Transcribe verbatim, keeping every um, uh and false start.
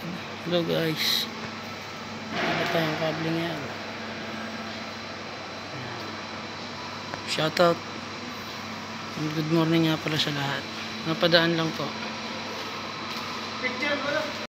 Hello guys. Ano tayong kable ngayon? Shoutout. Good morning nga pala sa lahat. Napadaan lang po. Picture mo lang.